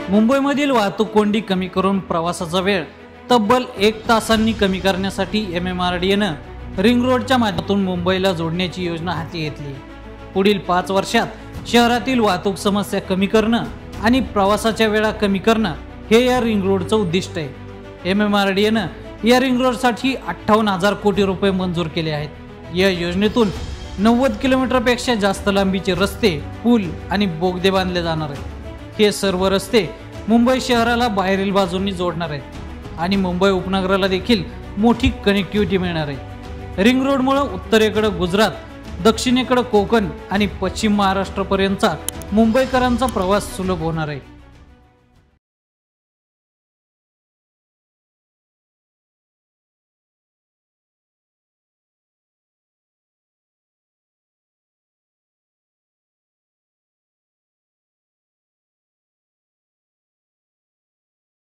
मुंबईमधील वाहतूक कोंडी कमी करून प्रवासाचा वेळ तब्बल 1 तासांनी कमी करण्यासाठी MMRDAनं रिंग रोडच्या माध्यमातून मुंबईला जोडण्याची योजना हाती घेतली। पुढील 5 वर्षात शहरातील वाहतूक समस्या कमी करणं आणि प्रवासाच्या वेळा कमी करणं हे या रिंग रोडचं उद्दिष्ट आहे। MMRDAनं या रिंग रोडसाठी 58,000 कोटी रुपये मंजूर केले आहेत। या योजनेतून 90 किलोमीटरपेक्षा जास्त लांबीचे रस्ते, पूल आणि बोगदे बांधले जाणार आहेत। हे सर्व रस्ते मुंबई शहराला बाहेरील बाजूंनी जोडणार आहेत आणि मुंबई उपनगराला देखील मोठी कनेक्टिव्हिटी मिळणार आहे। रिंग रोडमुळे उत्तरेकडे गुजरात, दक्षिणेकडे कोकण आणि पश्चिम महाराष्ट्रापर्यंतचा मुंबईकरांचा प्रवास सुलभ होणार आहे।